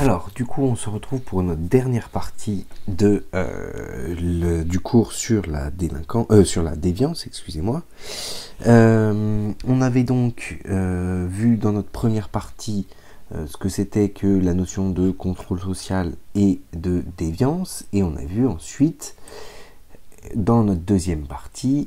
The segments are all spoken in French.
Alors, du coup, on se retrouve pour notre dernière partie du cours sur la déviance, excusez-moi. On avait donc vu dans notre première partie ce que c'était que la notion de contrôle social et de déviance, et on a vu ensuite, dans notre deuxième partie,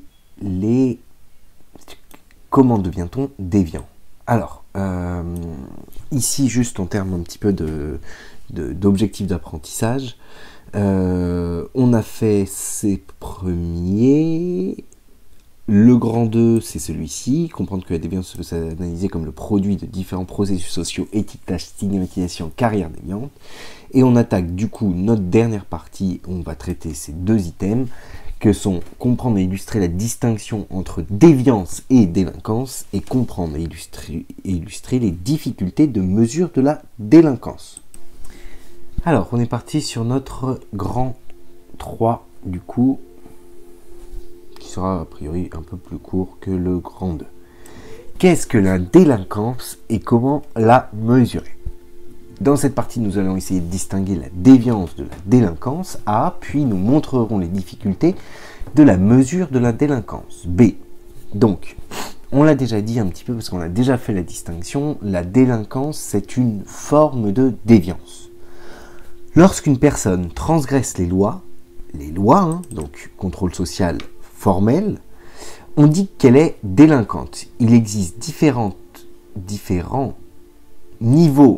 comment devient-on déviant. Alors, ici, juste en termes un petit peu d'objectifs d'apprentissage, on a fait ces premiers. Le grand 2, c'est celui-ci, comprendre que la déviance peut s'analyser comme le produit de différents processus sociaux, étiquetage, stigmatisation, carrière déviante. Et on attaque du coup notre dernière partie, où on va traiter ces deux items, que sont comprendre et illustrer la distinction entre déviance et délinquance, et comprendre et illustrer les difficultés de mesure de la délinquance. Alors, on est parti sur notre grand 3, du coup, qui sera a priori un peu plus court que le grand 2. Qu'est-ce que la délinquance et comment la mesurer? Dans cette partie, nous allons essayer de distinguer la déviance de la délinquance A, puis nous montrerons les difficultés de la mesure de la délinquance B. Donc, on l'a déjà dit un petit peu parce qu'on a déjà fait la distinction, la délinquance, c'est une forme de déviance. Lorsqu'une personne transgresse les lois, donc contrôle social formel, on dit qu'elle est délinquante. Il existe différents niveaux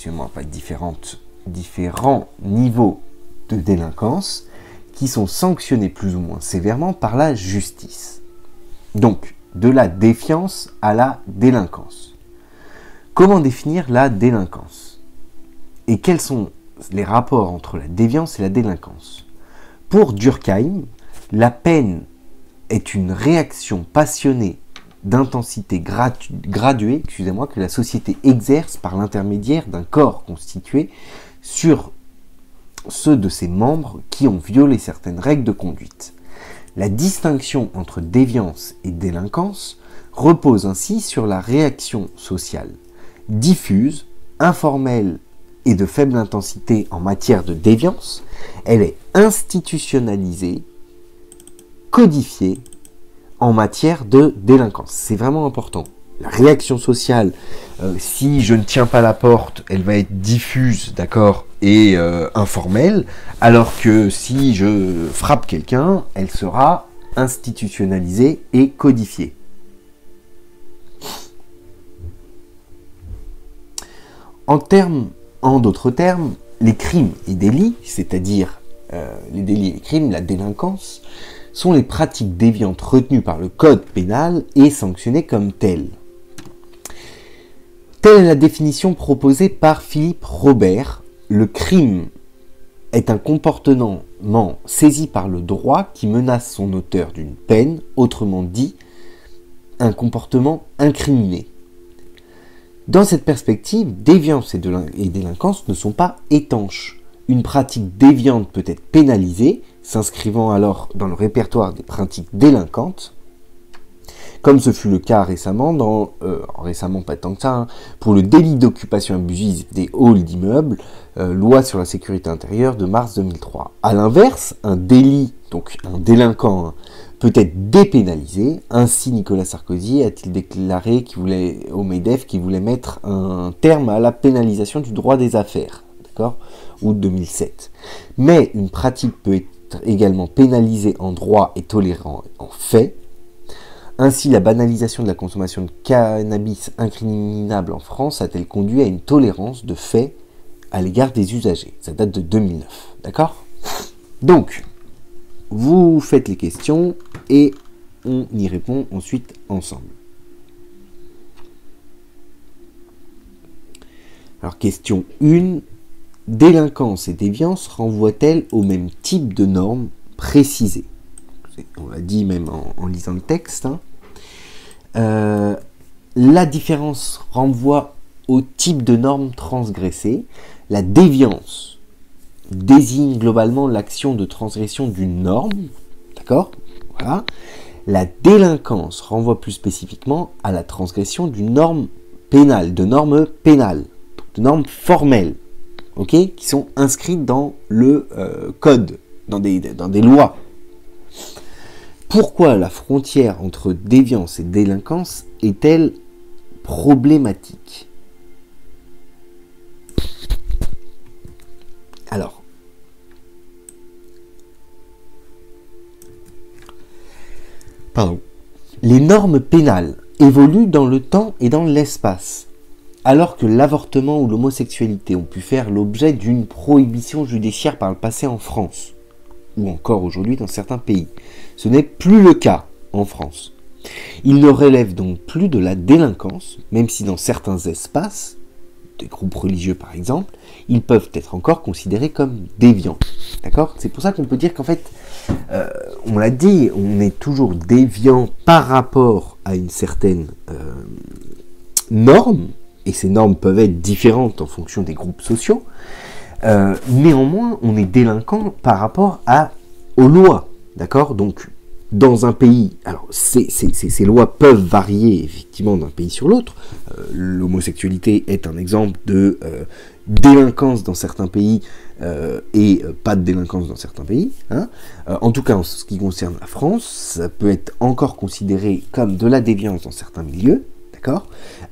de délinquance qui sont sanctionnés plus ou moins sévèrement par la justice. Donc, de la défiance à la délinquance. Comment définir la délinquance? Et quels sont les rapports entre la déviance et la délinquance? Pour Durkheim, la peine est une réaction passionnée d'intensité graduée que la société exerce par l'intermédiaire d'un corps constitué sur ceux de ses membres qui ont violé certaines règles de conduite. La distinction entre déviance et délinquance repose ainsi sur la réaction sociale diffuse, informelle et de faible intensité en matière de déviance. Elle est institutionnalisée, codifiée en matière de délinquance. C'est vraiment important. La réaction sociale, si je ne tiens pas la porte, elle va être diffuse, d'accord, et informelle, alors que si je frappe quelqu'un, elle sera institutionnalisée et codifiée. En d'autres termes, les crimes et délits, c'est-à-dire les délits et les crimes, la délinquance, sont les pratiques déviantes retenues par le code pénal et sanctionnées comme telles. Telle est la définition proposée par Philippe Robert. Le crime est un comportement saisi par le droit qui menace son auteur d'une peine, autrement dit, un comportement incriminé. Dans cette perspective, déviance et délinquance ne sont pas étanches. Une pratique déviante peut être pénalisée, s'inscrivant alors dans le répertoire des pratiques délinquantes, comme ce fut le cas récemment, récemment pas tant que ça, pour le délit d'occupation abusive des halls d'immeubles, loi sur la sécurité intérieure de mars 2003. A l'inverse, un délit, donc un délinquant, peut être dépénalisé. Ainsi, Nicolas Sarkozy a-t-il déclaré au MEDEF qu'il voulait mettre un terme à la pénalisation du droit des affaires, d'accord, août 2007. Mais une pratique peut être également pénalisée en droit et tolérant en fait. Ainsi, la banalisation de la consommation de cannabis incriminable en France a-t-elle conduit à une tolérance de fait à l'égard des usagers. Ça date de 2009, d'accord? Donc, vous faites les questions et on y répond ensuite ensemble. Alors, question 1. Délinquance et déviance renvoient-elles au même type de normes précisées? On l'a dit même en lisant le texte. La différence renvoie au type de normes transgressées. La déviance désigne globalement l'action de transgression d'une norme. D'accord? Voilà. La délinquance renvoie plus spécifiquement à la transgression d'une norme pénale, de normes pénales, de normes formelles. ok, qui sont inscrites dans le code, dans des lois. Pourquoi la frontière entre déviance et délinquance est-elle problématique? Alors, les normes pénales évoluent dans le temps et dans l'espace, alors que l'avortement ou l'homosexualité ont pu faire l'objet d'une prohibition judiciaire par le passé en France, ou encore aujourd'hui dans certains pays. Ce n'est plus le cas en France. Il ne relève donc plus de la délinquance, même si dans certains espaces, des groupes religieux par exemple, ils peuvent être encore considérés comme déviants. D'accord ? C'est pour ça qu'on peut dire qu'en fait, on l'a dit, on est toujours déviant par rapport à une certaine norme, et ces normes peuvent être différentes en fonction des groupes sociaux. Néanmoins, on est délinquant par rapport aux lois, d'accord ? Donc, dans un pays, alors ces lois peuvent varier effectivement d'un pays sur l'autre. L'homosexualité est un exemple de délinquance dans certains pays et pas de délinquance dans certains pays. Hein. En tout cas, en ce qui concerne la France, ça peut être encore considéré comme de la déviance dans certains milieux. D'accord,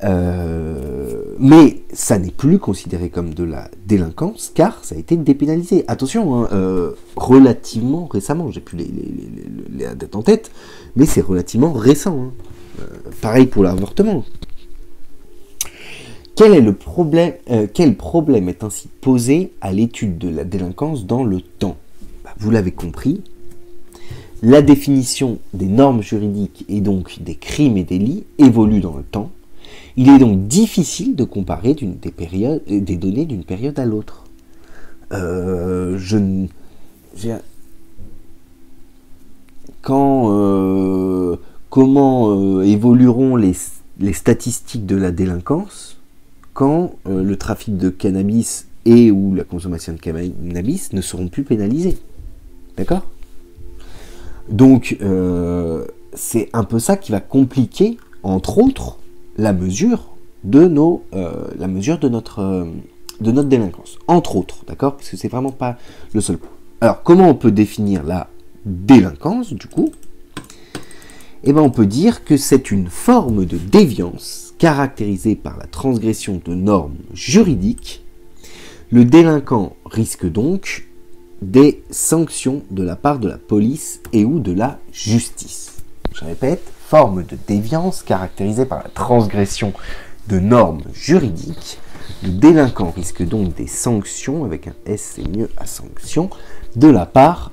mais ça n'est plus considéré comme de la délinquance car ça a été dépénalisé. Attention, hein, relativement récemment, j'ai plus les dates en tête, mais c'est relativement récent. Hein. Pareil pour l'avortement. Quel problème est ainsi posé à l'étude de la délinquance dans le temps ? Vous l'avez compris. La définition des normes juridiques et donc des crimes et délits évolue dans le temps. Il est donc difficile de comparer des données d'une période à l'autre. Comment évolueront les statistiques de la délinquance quand le trafic de cannabis et ou la consommation de cannabis ne seront plus pénalisés ? D'accord ? Donc, c'est un peu ça qui va compliquer, entre autres, la mesure de notre délinquance. Entre autres, d'accord ? Parce que c'est vraiment pas le seul point. Alors, comment on peut définir la délinquance, du coup ? Eh bien, on peut dire que c'est une forme de déviance caractérisée par la transgression de normes juridiques. Le délinquant risque donc des sanctions de la part de la police et ou de la justice. Je répète, forme de déviance caractérisée par la transgression de normes juridiques. Le délinquant risque donc des sanctions, avec un S c'est mieux à sanction, de la part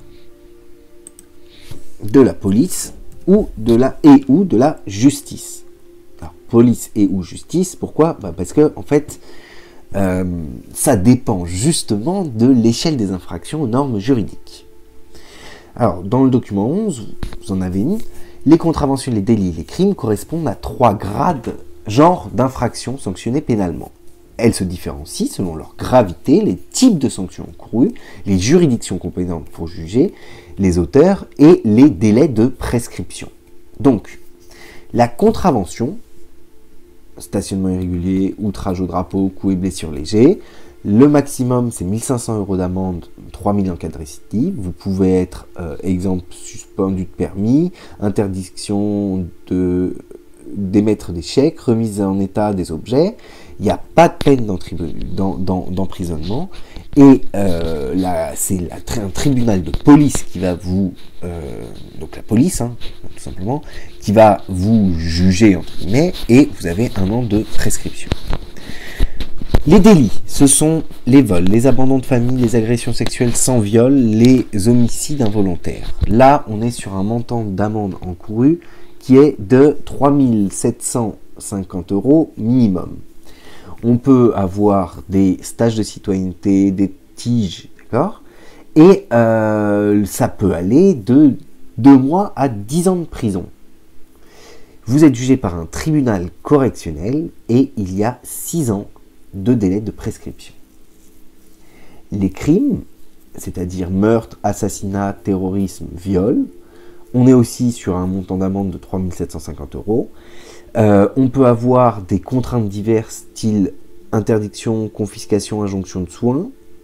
de la police ou de la justice. Alors, police et ou justice, pourquoi ? Parce que, en fait, ça dépend justement de l'échelle des infractions aux normes juridiques. Alors, dans le document 11, vous en avez une, les contraventions, les délits et les crimes correspondent à 3 genres d'infractions sanctionnées pénalement. Elles se différencient selon leur gravité, les types de sanctions encourues, les juridictions compétentes pour juger, les auteurs et les délais de prescription. Donc, la contravention, stationnement irrégulier, outrage au drapeau, coups et blessures légers. Le maximum, c'est 1 500 € d'amende, 3 000 en cas de récidive. Vous pouvez être, exemple, suspendu de permis, interdiction d'émettre des chèques, remise en état des objets. Il n'y a pas de peine d'emprisonnement. Et c'est un tribunal de police qui va vous... donc la police, hein, tout simplement, qui va vous juger, entre guillemets, et vous avez 1 an de prescription. Les délits, ce sont les vols, les abandons de famille, les agressions sexuelles sans viol, les homicides involontaires. Là, on est sur un montant d'amende encouru qui est de 3 750 € minimum. On peut avoir des stages de citoyenneté, des TIG, d'accord ? Et ça peut aller de 2 mois à 10 ans de prison. Vous êtes jugé par un tribunal correctionnel et il y a 6 ans de délai de prescription. Les crimes, c'est-à-dire meurtre, assassinat, terrorisme, viol, on est aussi sur un montant d'amende de 3 750 €. On peut avoir des contraintes diverses, style interdiction, confiscation, injonction de soins,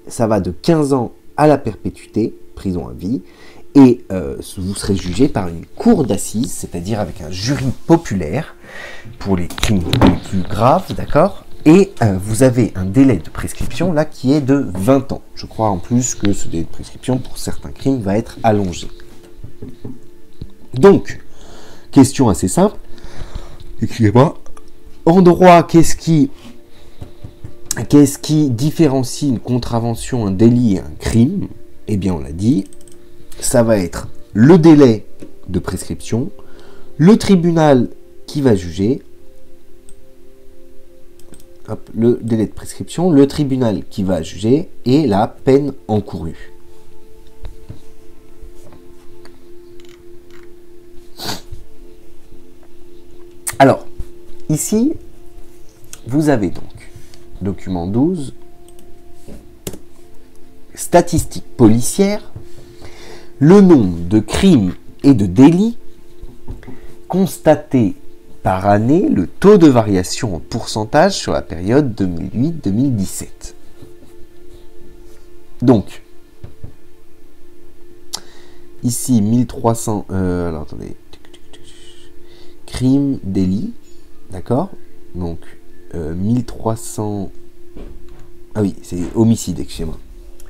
ça va de 15 ans à la perpétuité, prison à vie, et vous serez jugé par une cour d'assises, c'est-à-dire avec un jury populaire pour les crimes les plus graves, d'accord ? Et vous avez un délai de prescription là qui est de 20 ans. Je crois en plus que ce délai de prescription pour certains crimes va être allongé. Donc, question assez simple, écrivez-moi, en droit, qu'est-ce qui différencie une contravention, un délit et un crime ? Eh bien, on l'a dit, ça va être le délai de prescription, le tribunal qui va juger, le délai de prescription, le tribunal qui va juger et la peine encourue. Alors, ici, vous avez donc, document 12, statistiques policières, le nombre de crimes et de délits constatés par année, le taux de variation en pourcentage sur la période 2008-2017. Donc, ici, 1300... alors, attendez. Crimes, délits, d'accord ? Donc, 1300... Ah oui, c'est homicide, excusez-moi.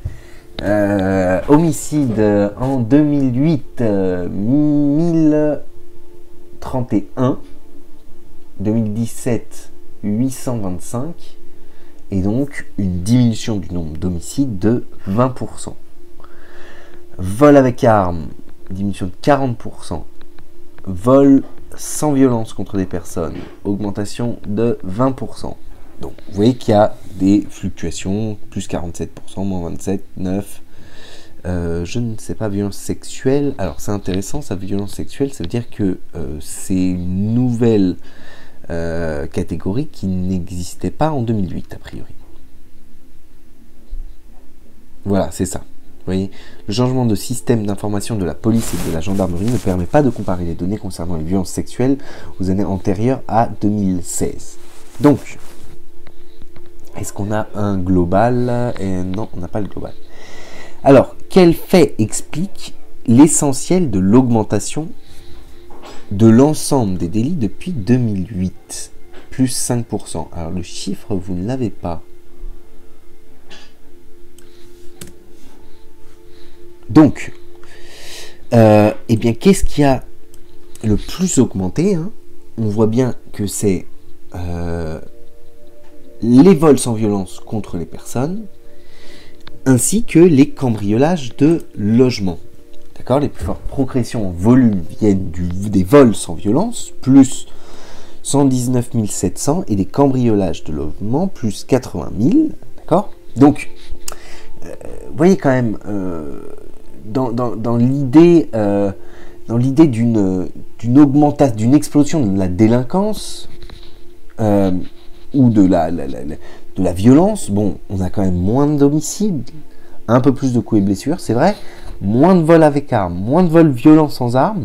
Homicide en 2008, 1031. 2017, 825. Et donc, une diminution du nombre d'homicides de 20%. Vol avec arme, diminution de 40%. Vol sans violence contre des personnes, augmentation de 20%. Donc, vous voyez qu'il y a des fluctuations, plus 47%, moins 27%, 9%. Je ne sais pas, violence sexuelle. Alors, c'est intéressant, ça, violence sexuelle, ça veut dire que c'est une nouvelle catégorie qui n'existait pas en 2008, a priori. Voilà, c'est ça. Vous voyez, le changement de système d'information de la police et de la gendarmerie ne permet pas de comparer les données concernant les violences sexuelles aux années antérieures à 2016. Donc, est-ce qu'on a un global ? Non, on n'a pas le global. Alors, quel fait explique l'essentiel de l'augmentation de l'ensemble des délits depuis 2008 ? Plus 5%. Alors, le chiffre, vous ne l'avez pas. Donc, eh bien, qu'est-ce qui a le plus augmenté, hein ? On voit bien que c'est les vols sans violence contre les personnes, ainsi que les cambriolages de logements. D'accord ? Les plus fortes progressions en volume viennent des vols sans violence, plus 119 700, et des cambriolages de logements, plus 80 000. D'accord ? Donc, vous voyez quand même... Dans l'idée d'une augmentation, d'une explosion de la délinquance ou de la violence, bon, on a quand même moins d'homicides, un peu plus de coups et blessures, c'est vrai, moins de vols avec armes, moins de vols violents sans armes,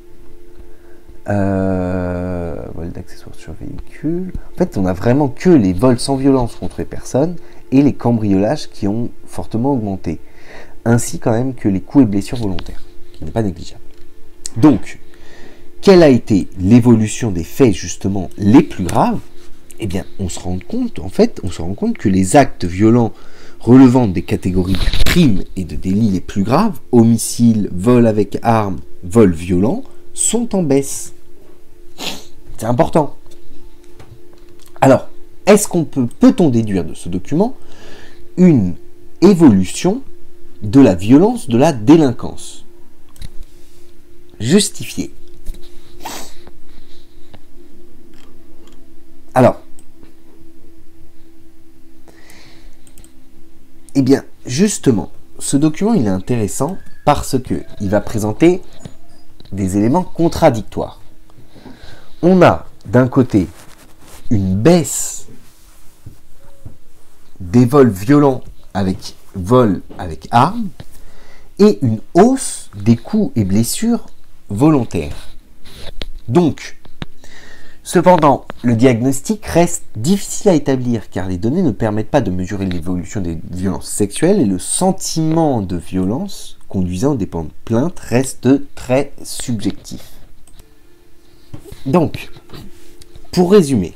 vols d'accessoires sur véhicules. En fait, on a vraiment que les vols sans violence contre les personnes et les cambriolages qui ont fortement augmenté. Ainsi quand même que les coups et blessures volontaires, qui n'est pas négligeable. Donc, quelle a été l'évolution des faits justement les plus graves ? Eh bien, on se rend compte que les actes violents relevant des catégories de crimes et de délits les plus graves, homicide, vol avec arme, vol violent, sont en baisse. C'est important. Alors, peut-on déduire de ce document une évolution de la violence, de la délinquance justifiée? Alors, eh bien, justement, ce document, il est intéressant parce que il va présenter des éléments contradictoires. On a, d'un côté, une baisse des vols violents avec vol avec armes, et une hausse des coups et blessures volontaires. Donc, Cependant, le diagnostic reste difficile à établir car les données ne permettent pas de mesurer l'évolution des violences sexuelles et le sentiment de violence conduisant au dépôt de plainte reste très subjectif. Donc, pour résumer,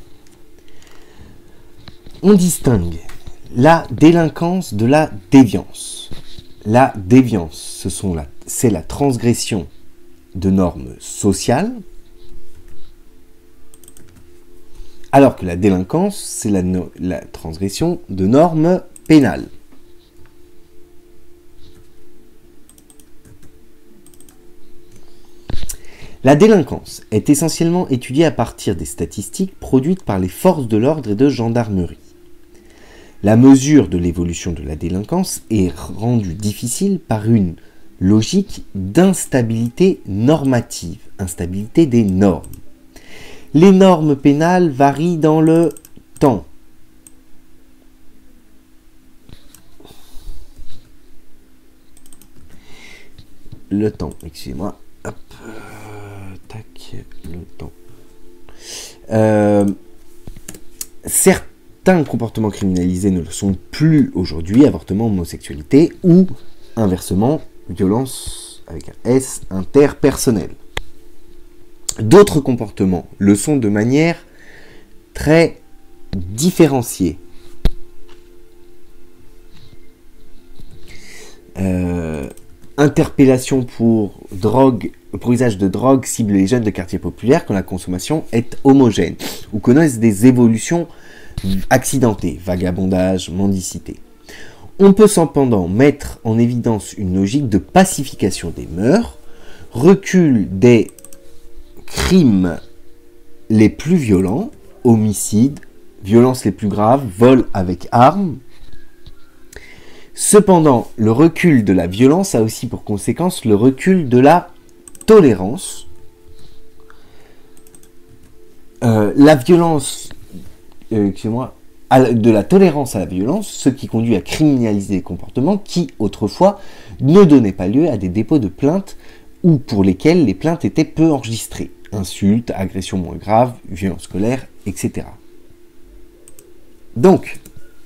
on distingue la délinquance de la déviance. La déviance, c'est la transgression de normes sociales, alors que la délinquance, c'est la transgression de normes pénales. La délinquance est essentiellement étudiée à partir des statistiques produites par les forces de l'ordre et de gendarmerie. La mesure de l'évolution de la délinquance est rendue difficile par une logique d'instabilité normative, instabilité des normes. Les normes pénales varient dans le temps. Le temps, excusez-moi. Hop, tac, le temps. Certains comportements criminalisés ne le sont plus aujourd'hui, avortement, homosexualité, ou, inversement, violence, avec un S, interpersonnelle. D'autres comportements le sont de manière très différenciée. Interpellation pour usage de drogue cible les jeunes de quartiers populaires quand la consommation est homogène ou connaissent des évolutions accidentées, vagabondage, mendicité. On peut cependant mettre en évidence une logique de pacification des mœurs, recul des crimes les plus violents, homicides, violences les plus graves, vols avec armes. Cependant, le recul de la violence a aussi pour conséquence le recul de la tolérance. La violence, de la tolérance à la violence, ce qui conduit à criminaliser des comportements qui, autrefois, ne donnaient pas lieu à des dépôts de plaintes ou pour lesquels les plaintes étaient peu enregistrées. Insultes, agressions moins graves, violences scolaires, etc. Donc,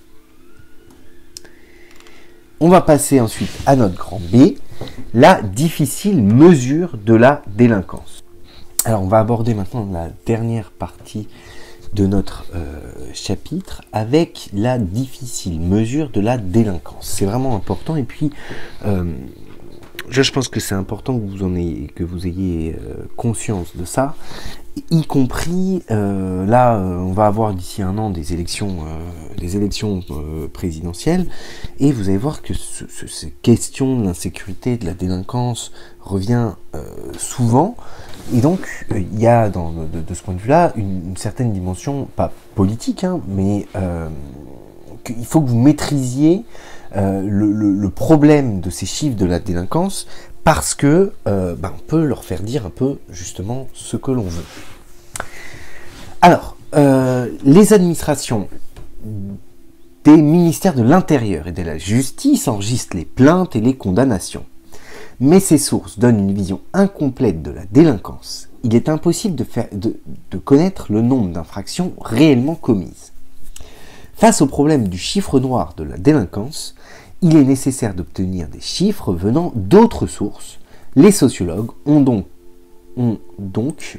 on va passer ensuite à notre grand B, la difficile mesure de la délinquance. Alors, on va aborder maintenant la dernière partie de notre chapitre avec la difficile mesure de la délinquance. C'est vraiment important et puis je pense que c'est important que vous ayez conscience de ça, y compris on va avoir d'ici un an des élections présidentielles et vous allez voir que ces questions de l'insécurité, de la délinquance revient souvent. Et donc, il y a de ce point de vue-là une certaine dimension, pas politique, mais il faut que vous maîtrisiez le problème de ces chiffres de la délinquance parce que on peut leur faire dire un peu justement ce que l'on veut. Alors, les administrations des ministères de l'Intérieur et de la Justice enregistrent les plaintes et les condamnations. Mais ces sources donnent une vision incomplète de la délinquance. Il est impossible de connaître le nombre d'infractions réellement commises. Face au problème du chiffre noir de la délinquance, il est nécessaire d'obtenir des chiffres venant d'autres sources. Les sociologues ont donc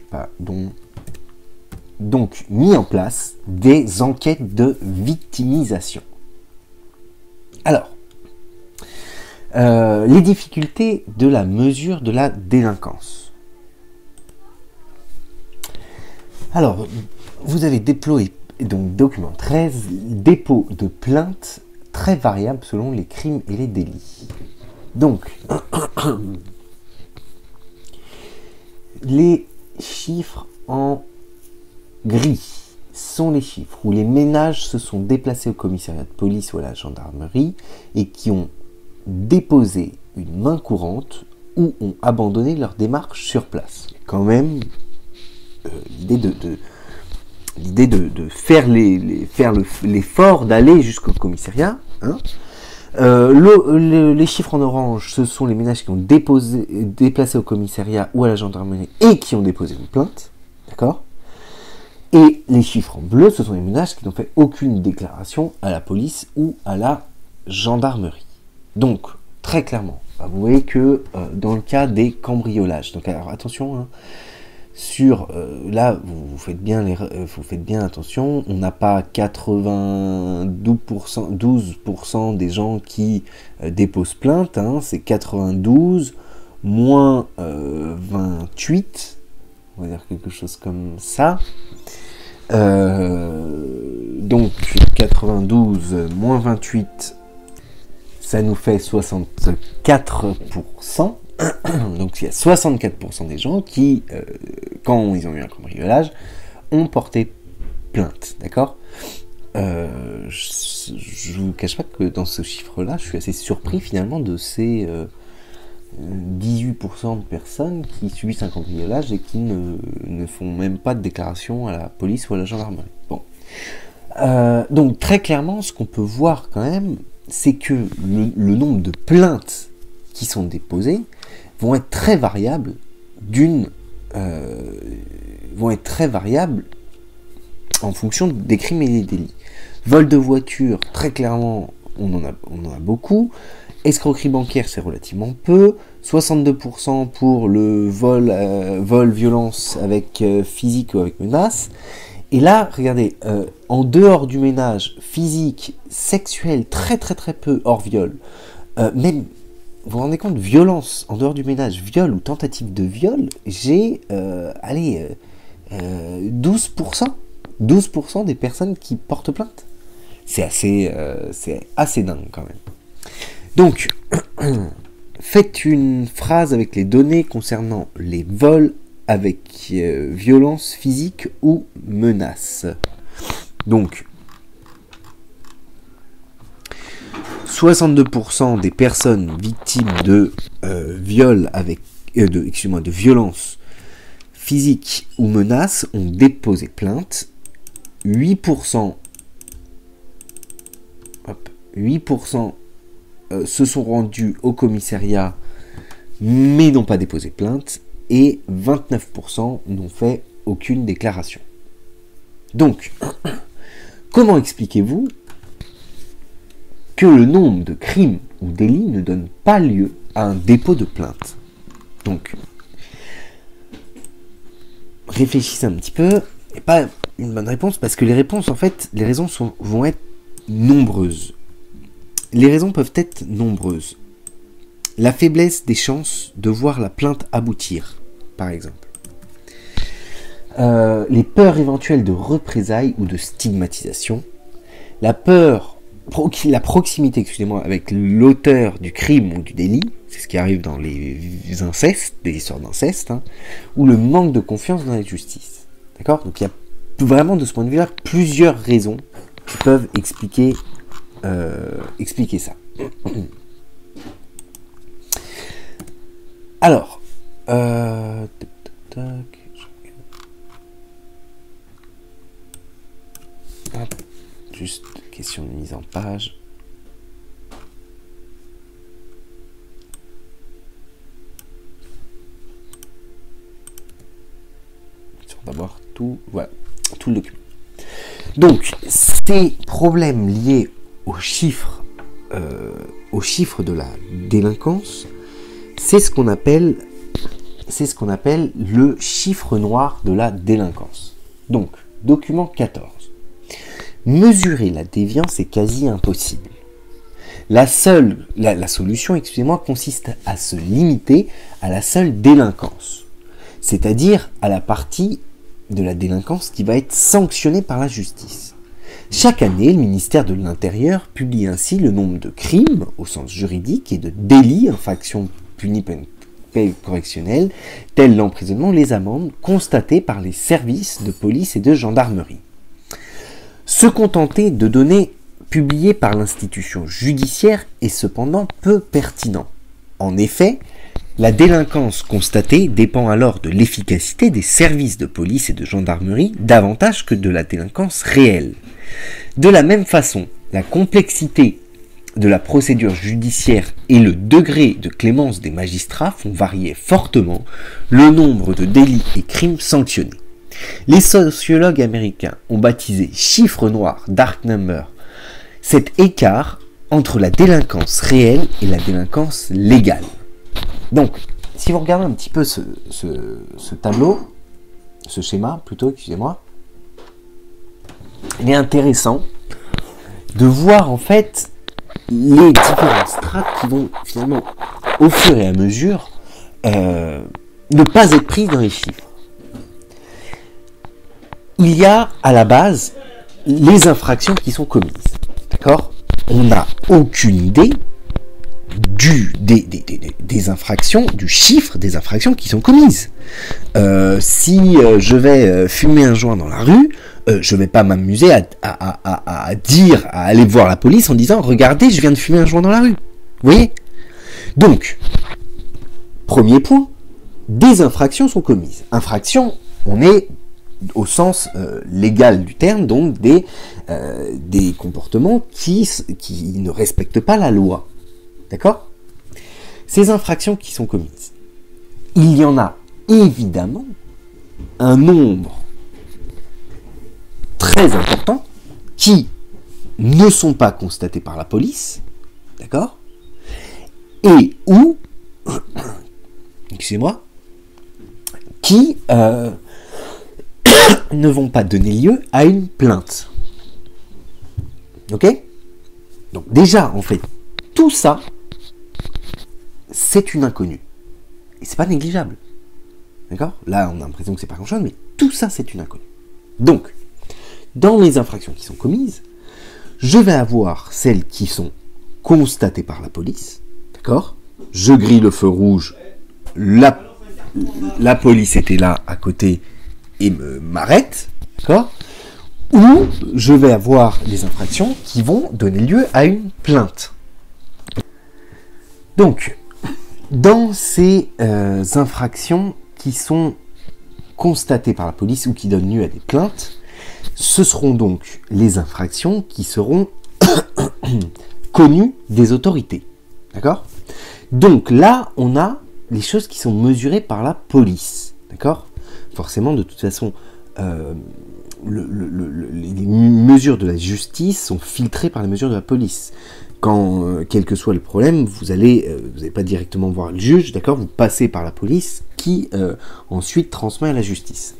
mis en place des enquêtes de victimisation. Alors, les difficultés de la mesure de la délinquance. Alors, vous avez déployé, donc document 13, dépôt de plaintes très variables selon les crimes et les délits. Donc, les chiffres en gris sont les chiffres où les ménages se sont déplacés au commissariat de police ou à la gendarmerie et qui ont déposé une main courante ou ont abandonné leur démarche sur place. Quand même, l'idée de faire l'effort d'aller jusqu'au commissariat. Les chiffres en orange, ce sont les ménages qui ont déplacé au commissariat ou à la gendarmerie et qui ont déposé une plainte. D'accord ? Et les chiffres en bleu, ce sont les ménages qui n'ont fait aucune déclaration à la police ou à la gendarmerie. Donc, très clairement, vous voyez que dans le cas des cambriolages, donc alors attention, hein, là, vous faites bien attention, on n'a pas 12% des gens qui déposent plainte, hein, c'est 92 moins 28, on va dire quelque chose comme ça. Donc 92 moins 28, ça nous fait 64%. Donc il y a 64% des gens qui, quand ils ont eu un cambriolage, ont porté plainte, d'accord. Je vous cache pas que dans ce chiffre-là, je suis assez surpris finalement de ces 18% de personnes qui subissent un cambriolage et qui ne font même pas de déclaration à la police ou à la gendarmerie. Bon. Donc très clairement, ce qu'on peut voir quand même, c'est que le nombre de plaintes qui sont déposées vont être très variables en fonction des crimes et des délits. Vol de voiture, très clairement, on en a beaucoup. Escroquerie bancaire, c'est relativement peu. 62% pour le vol, violence avec physique ou avec menace. Et là, regardez, en dehors du ménage, physique, sexuel, très très très peu, hors viol. Même, vous vous rendez compte, violence, en dehors du ménage, viol ou tentative de viol, j'ai, 12%. 12% des personnes qui portent plainte. C'est assez dingue quand même. Donc, faites une phrase avec les données concernant les vols avec violence physique ou menace. Donc, 62% des personnes victimes de viol de violence physique ou menace ont déposé plainte. 8% se sont rendus au commissariat mais n'ont pas déposé plainte, et 29% n'ont fait aucune déclaration. Donc, comment expliquez-vous que le nombre de crimes ou délits ne donne pas lieu à un dépôt de plainte? Donc, réfléchissez un petit peu, et pas une bonne réponse, parce que les réponses, en fait, les raisons vont être nombreuses. Les raisons peuvent être nombreuses. La faiblesse des chances de voir la plainte aboutir, par exemple. Les peurs éventuelles de représailles ou de stigmatisation. La proximité, avec l'auteur du crime ou du délit, c'est ce qui arrive dans les incestes, des histoires d'inceste, hein, ou le manque de confiance dans la justice. D'accord ? Donc il y a vraiment, de ce point de vue-là, plusieurs raisons qui peuvent expliquer ça. Alors, juste question de mise en page. D'abord tout le document. Donc, ces problèmes liés aux chiffres de la délinquance, c'est ce qu'on appelle le chiffre noir de la délinquance. Donc, document 14. Mesurer la déviance est quasi impossible. La solution, consiste à se limiter à la seule délinquance, c'est-à-dire à la partie de la délinquance qui va être sanctionnée par la justice. Chaque année, le ministère de l'Intérieur publie ainsi le nombre de crimes, au sens juridique, et de délits, infractions punies par une peine correctionnelle, tels l'emprisonnement, les amendes, constatées par les services de police et de gendarmerie. Se contenter de données publiées par l'institution judiciaire est cependant peu pertinent. En effet, la délinquance constatée dépend alors de l'efficacité des services de police et de gendarmerie davantage que de la délinquance réelle. De la même façon, la complexité de la procédure judiciaire et le degré de clémence des magistrats font varier fortement le nombre de délits et crimes sanctionnés. Les sociologues américains ont baptisé chiffre noir, dark number, cet écart entre la délinquance réelle et la délinquance légale. Donc, si vous regardez un petit peu ce tableau, ce schéma plutôt, excusez-moi, il est intéressant de voir en fait les différentes strates qui vont finalement, au fur et à mesure, ne pas être prises dans les chiffres. Il y a à la base les infractions qui sont commises. D'accord ? On n'a aucune idée des infractions, du chiffre des infractions qui sont commises. Si je vais fumer un joint dans la rue, je vais pas m'amuser à aller voir la police en disant « Regardez, je viens de fumer un joint dans la rue. » Vous voyez ? Donc, premier point, des infractions sont commises. Infraction, on est au sens légal du terme, donc des comportements qui ne respectent pas la loi. D'accord ? Ces infractions qui sont commises, il y en a évidemment un nombre très important qui ne sont pas constatés par la police, d'accord ? Et ou, excusez-moi, qui ne vont pas donner lieu à une plainte. Ok ? Donc déjà, en fait, tout ça, c'est une inconnue. Et c'est pas négligeable. D'accord ? Là, on a l'impression que c'est pas grand-chose, mais tout ça, c'est une inconnue. Donc, dans les infractions qui sont commises, je vais avoir celles qui sont constatées par la police. D'accord ? Je grille le feu rouge, la police était là à côté et m'arrête. D'accord ? Ou je vais avoir des infractions qui vont donner lieu à une plainte. Donc, dans ces infractions qui sont constatées par la police ou qui donnent lieu à des plaintes, ce seront donc les infractions qui seront connues des autorités. D'accord ? Donc là, on a les choses qui sont mesurées par la police. D'accord ? Forcément, de toute façon, les mesures de la justice sont filtrées par les mesures de la police. Quand, quel que soit le problème, vous n'allez pas directement voir le juge, d'accord ? Vous passez par la police qui ensuite transmet à la justice.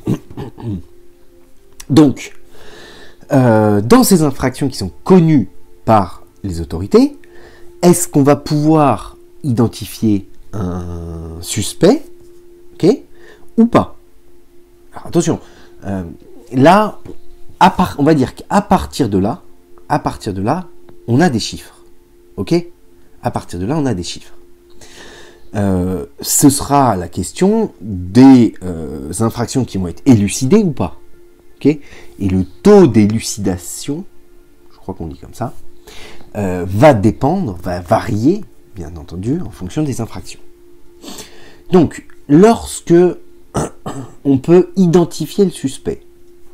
Donc, dans ces infractions qui sont connues par les autorités, est-ce qu'on va pouvoir identifier un suspect, ok, ou pas ? Alors attention, là, on va dire qu'à partir de là, on a des chiffres. Ok ? À partir de là, on a des chiffres. Ce sera la question des infractions qui vont être élucidées ou pas. Ok ? Et le taux d'élucidation, je crois qu'on dit comme ça, va dépendre, va varier, bien entendu, en fonction des infractions. Donc, lorsque on peut identifier le suspect, d'accord ?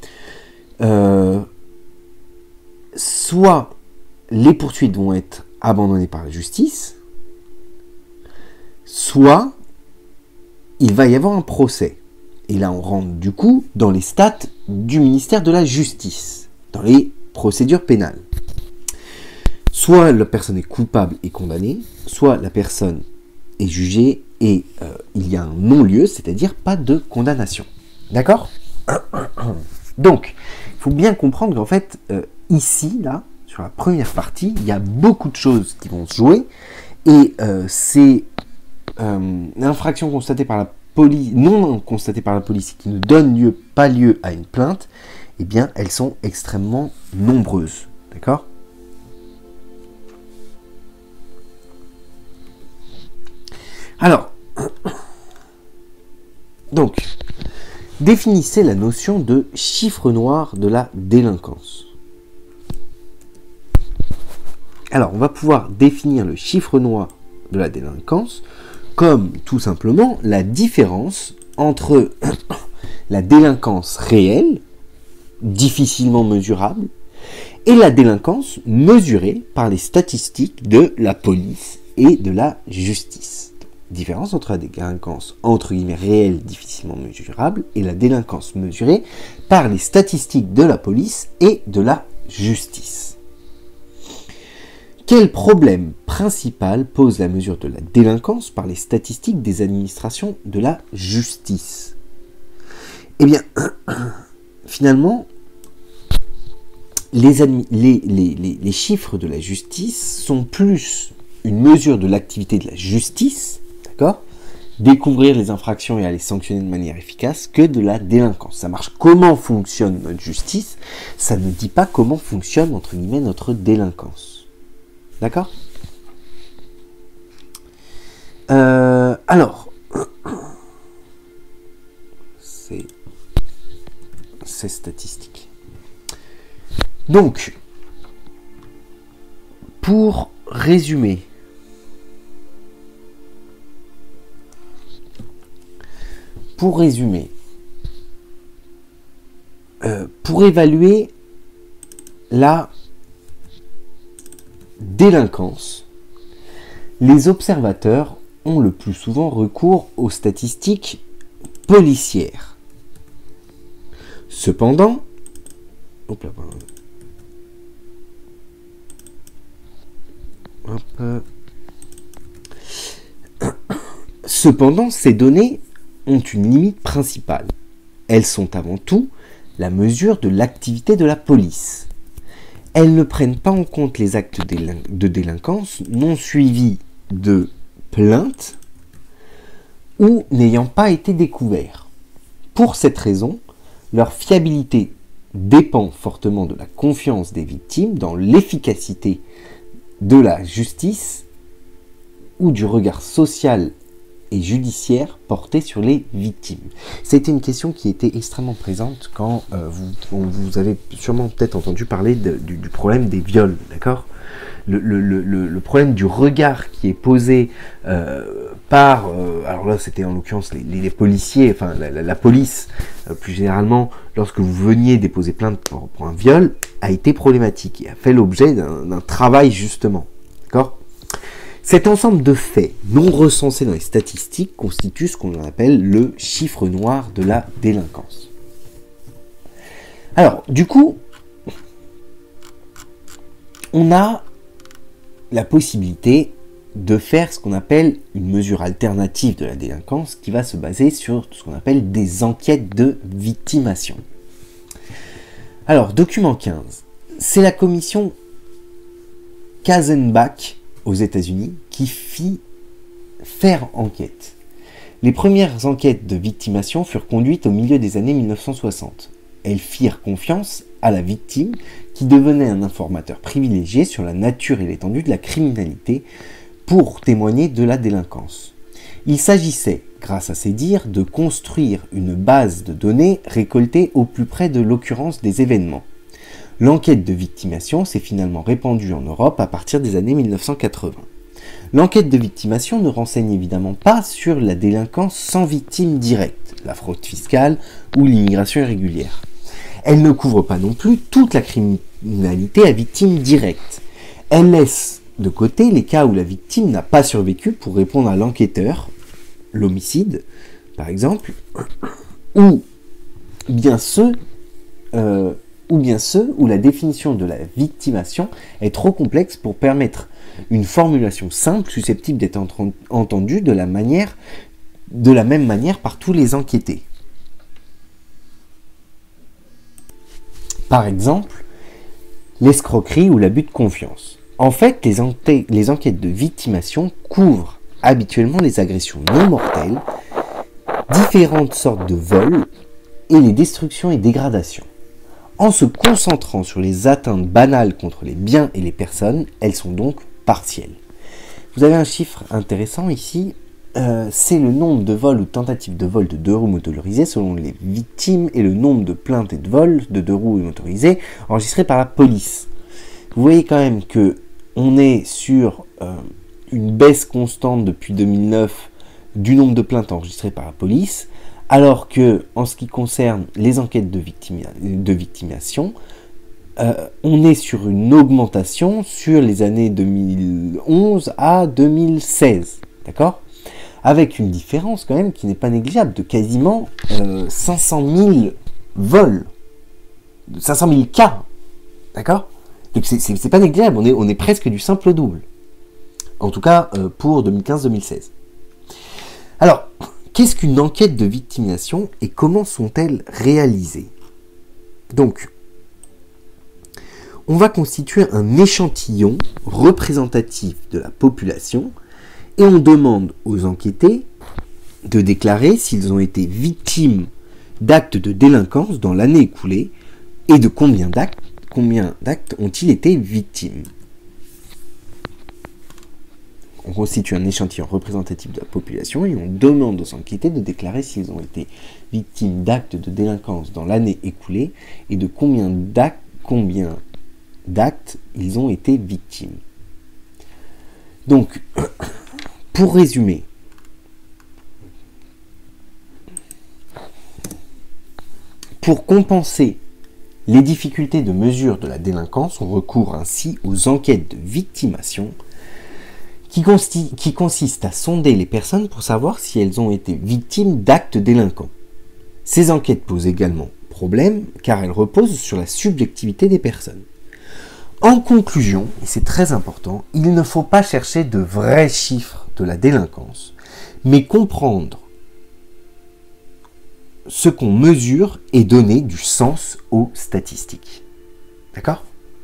Soit les poursuites vont être abandonnées par la justice, soit il va y avoir un procès. Et là, on rentre du coup dans les stats du ministère de la Justice, dans les procédures pénales. Soit la personne est coupable et condamnée, soit la personne est jugée et il y a un non-lieu, c'est-à-dire pas de condamnation. D'accord ? Donc, il faut bien comprendre qu'en fait, ici, là, sur la première partie, il y a beaucoup de choses qui vont se jouer et ces infractions constatées par la police, non constatées par la police, qui ne donnent pas lieu à une plainte, eh bien, elles sont extrêmement nombreuses. D'accord ? Alors, donc, définissez la notion de chiffre noir de la délinquance. Alors, on va pouvoir définir le chiffre noir de la délinquance comme tout simplement la différence entre la délinquance réelle, difficilement mesurable, et la délinquance mesurée par les statistiques de la police et de la justice. différence entre la délinquance entre guillemets réelle, difficilement mesurable, et la délinquance mesurée par les statistiques de la police et de la justice. Quel problème principal pose la mesure de la délinquance par les statistiques des administrations de la justice? Eh bien, finalement, les chiffres de la justice sont plus une mesure de l'activité de la justice, d'accord, découvrir les infractions et à les sanctionner de manière efficace, que de la délinquance. Ça marche comment fonctionne notre justice, ça ne dit pas comment fonctionne, entre guillemets, notre délinquance. D'accord ? Alors, c'est statistique. Donc, pour résumer, pour évaluer la délinquance, les observateurs ont le plus souvent recours aux statistiques policières. Cependant, ces données ont une limite principale. Elles sont avant tout la mesure de l'activité de la police. Elles ne prennent pas en compte les actes de délinquance non suivis de plaintes ou n'ayant pas été découverts. Pour cette raison, leur fiabilité dépend fortement de la confiance des victimes dans l'efficacité de la justice ou du regard social et judiciaire porté sur les victimes. C'était une question qui était extrêmement présente quand vous avez sûrement peut-être entendu parler du problème des viols, d'accord ? Le problème du regard qui est posé par, alors là c'était en l'occurrence les policiers, enfin la police plus généralement, lorsque vous veniez déposer plainte pour un viol, a été problématique et a fait l'objet d'un travail justement, d'accord ? Cet ensemble de faits non recensés dans les statistiques constitue ce qu'on appelle le chiffre noir de la délinquance. Alors, du coup, on a la possibilité de faire ce qu'on appelle une mesure alternative de la délinquance qui va se baser sur ce qu'on appelle des enquêtes de victimation. Alors, document 15, c'est la commission Kassenbach aux États-Unis qui fit faire enquête. Les premières enquêtes de victimation furent conduites au milieu des années 1960. Elles firent confiance à la victime qui devenait un informateur privilégié sur la nature et l'étendue de la criminalité pour témoigner de la délinquance. Il s'agissait, grâce à ces dires, de construire une base de données récoltées au plus près de l'occurrence des événements. L'enquête de victimation s'est finalement répandue en Europe à partir des années 1980. L'enquête de victimation ne renseigne évidemment pas sur la délinquance sans victime directe, la fraude fiscale ou l'immigration irrégulière. Elle ne couvre pas non plus toute la criminalité à victime directe. Elle laisse de côté les cas où la victime n'a pas survécu pour répondre à l'enquêteur, l'homicide par exemple, ou bien ceux où la définition de la victimation est trop complexe pour permettre une formulation simple susceptible d'être entendue de la même manière par tous les enquêtés. Par exemple, l'escroquerie ou l'abus de confiance. En fait, les enquêtes de victimation couvrent habituellement les agressions non mortelles, différentes sortes de vols et les destructions et dégradations. En se concentrant sur les atteintes banales contre les biens et les personnes, elles sont donc partielles. Vous avez un chiffre intéressant ici, c'est le nombre de vols ou tentatives de vol de deux-roues motorisés selon les victimes et le nombre de plaintes et de vols de deux-roues motorisés enregistrés par la police. Vous voyez quand même que on est sur une baisse constante depuis 2009 du nombre de plaintes enregistrées par la police, alors que, en ce qui concerne les enquêtes de victimation, on est sur une augmentation sur les années 2011 à 2016, d'accord ? avec une différence quand même qui n'est pas négligeable, de quasiment 500 000 vols, 500 000 cas, d'accord? Donc c'est pas négligeable, on est presque du simple au double. En tout cas, pour 2015-2016. Alors, qu'est-ce qu'une enquête de victimisation et comment sont-elles réalisées? Donc, on va constituer un échantillon représentatif de la population et on demande aux enquêtés de déclarer s'ils ont été victimes d'actes de délinquance dans l'année écoulée et de combien d'actes ont-ils été victimes. On constitue un échantillon représentatif de la population et on demande aux enquêtés de déclarer s'ils ont été victimes d'actes de délinquance dans l'année écoulée et de combien d'actes ils ont été victimes. Donc, pour résumer, pour compenser les difficultés de mesure de la délinquance, on recourt ainsi aux enquêtes de victimation qui consistent à sonder les personnes pour savoir si elles ont été victimes d'actes délinquants. Ces enquêtes posent également problème car elles reposent sur la subjectivité des personnes. En conclusion, et c'est très important, il ne faut pas chercher de vrais chiffres de la délinquance, mais comprendre ce qu'on mesure et donner du sens aux statistiques. D'accord ?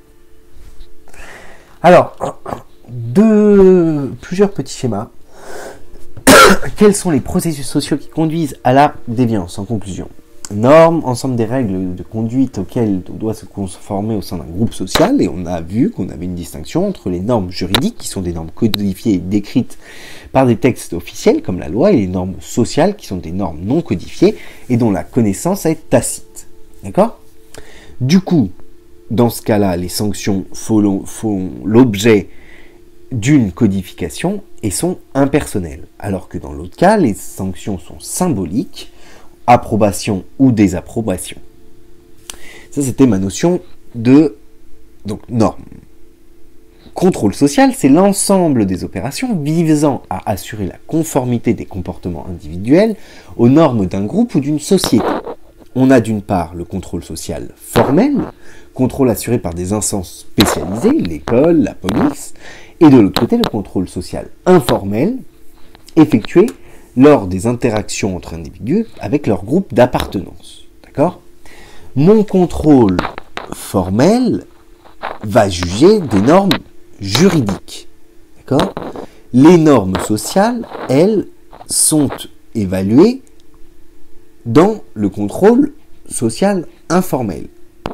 Alors, plusieurs petits schémas. Quels sont les processus sociaux qui conduisent à la déviance en conclusion? Normes, ensemble des règles de conduite auxquelles on doit se conformer au sein d'un groupe social, et on a vu qu'on avait une distinction entre les normes juridiques, qui sont des normes codifiées et décrites par des textes officiels comme la loi, et les normes sociales, qui sont des normes non codifiées et dont la connaissance est tacite. D'accord ? Du coup, dans ce cas-là, les sanctions font l'objet d'une codification et sont impersonnelles, alors que dans l'autre cas, les sanctions sont symboliques, approbation ou désapprobation. Ça, c'était ma notion de norme. Contrôle social, c'est l'ensemble des opérations visant à assurer la conformité des comportements individuels aux normes d'un groupe ou d'une société. On a d'une part le contrôle social formel, contrôle assuré par des instances spécialisées, l'école, la police, et de l'autre côté le contrôle social informel, effectué lors des interactions entre individus avec leur groupe d'appartenance. D'accord ? Mon contrôle formel va juger des normes juridiques. D'accord ? Les normes sociales, elles, sont évaluées dans le contrôle social informel.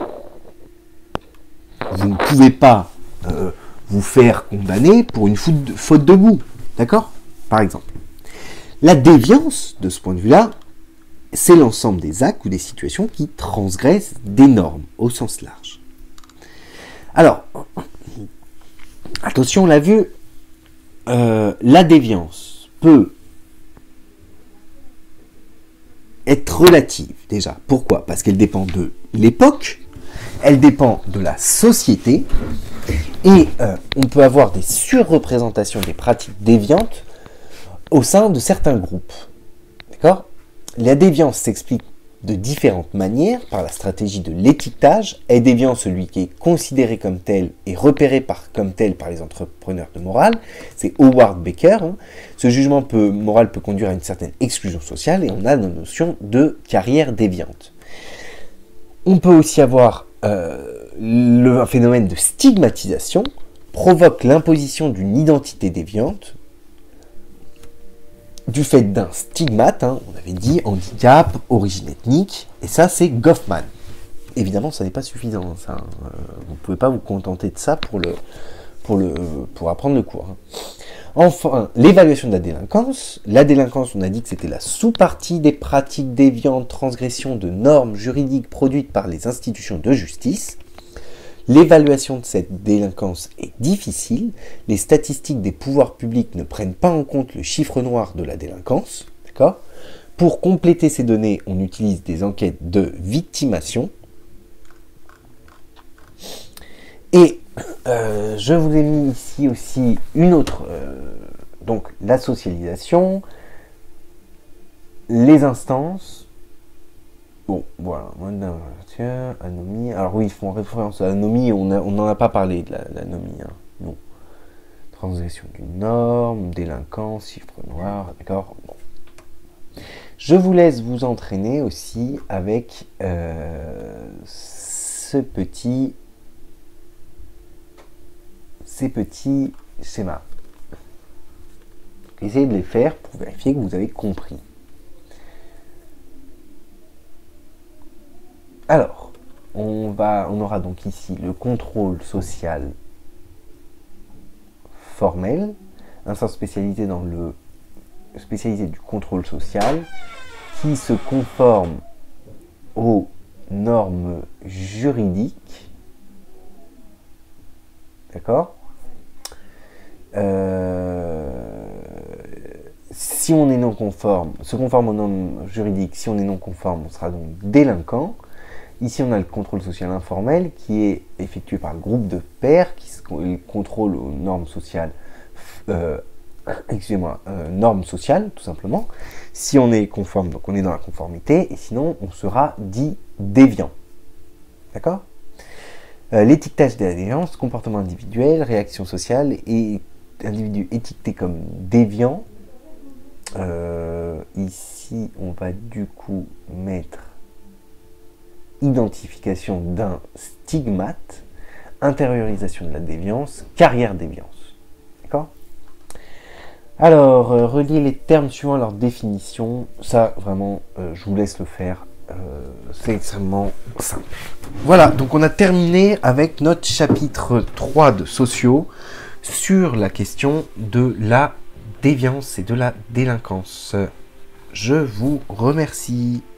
Vous ne pouvez pas vous faire condamner pour une faute de goût. D'accord ? Par exemple. La déviance, de ce point de vue-là, c'est l'ensemble des actes ou des situations qui transgressent des normes, au sens large. Alors, attention, on l'a vu, la déviance peut être relative, déjà. Pourquoi ? Parce qu'elle dépend de l'époque, elle dépend de la société, et on peut avoir des surreprésentations des pratiques déviantes au sein de certains groupes. D'accord ? La déviance s'explique de différentes manières par la stratégie de l'étiquetage. Est déviant celui qui est considéré comme tel et repéré comme tel par les entrepreneurs de morale. C'est Howard Baker. Ce jugement moral peut conduire à une certaine exclusion sociale et on a la notion de carrière déviante. On peut aussi avoir un phénomène de stigmatisation, provoque l'imposition d'une identité déviante du fait d'un stigmate, on avait dit handicap, origine ethnique, et ça c'est Goffman. Évidemment, ça n'est pas suffisant, ça. Vous ne pouvez pas vous contenter de ça pour apprendre le cours. Enfin, l'évaluation de la délinquance. La délinquance, on a dit que c'était la sous-partie des pratiques déviantes, transgression de normes juridiques produites par les institutions de justice. L'évaluation de cette délinquance est difficile. Les statistiques des pouvoirs publics ne prennent pas en compte le chiffre noir de la délinquance. D'accord ? Pour compléter ces données, on utilise des enquêtes de victimation. Et je vous ai mis ici aussi une autre, donc la socialisation, les instances, bon, voilà, anomie. Alors oui, ils font référence à l'anomie, on n'en a pas parlé de l'anomie, hein. Non. Transgression d'une norme, délinquance, chiffre noir, d'accord. Bon. Je vous laisse vous entraîner aussi avec ces petits schémas. Essayez de les faire pour vérifier que vous avez compris. Alors, on aura donc ici le contrôle social formel, instance spécialisée dans le spécialisé du contrôle social, qui se conforme aux normes juridiques, d'accord. Si on est non conforme, se conforme aux normes juridiques, si on est non conforme, on sera donc délinquant. Ici, on a le contrôle social informel qui est effectué par le groupe de pairs qui contrôle aux normes sociales, normes sociales, tout simplement. Si on est conforme, donc on est dans la conformité, et sinon, on sera dit déviant. D'accord ? L'étiquetage de la déviance, comportement individuel, réaction sociale, et individu étiqueté comme déviant. Ici, on va du coup mettre identification d'un stigmate, intériorisation de la déviance, carrière déviance. D'accord ? Alors, relier les termes suivant leur définition, ça vraiment, je vous laisse le faire. C'est extrêmement simple. Voilà, donc on a terminé avec notre chapitre 3 de sociaux sur la question de la déviance et de la délinquance. Je vous remercie.